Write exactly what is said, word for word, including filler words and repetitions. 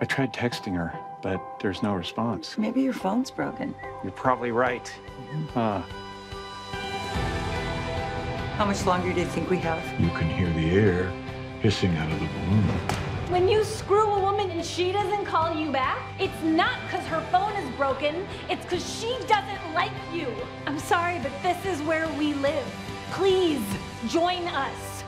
I tried texting her, but there's no response. Maybe your phone's broken. You're probably right. Mm-hmm. uh, How much longer do you think we have? You can hear the air hissing out of the balloon. When you screw a woman and she doesn't call you back, it's not because her phone is broken, it's because she doesn't like you. I'm sorry, but this is where we live. Please, join us.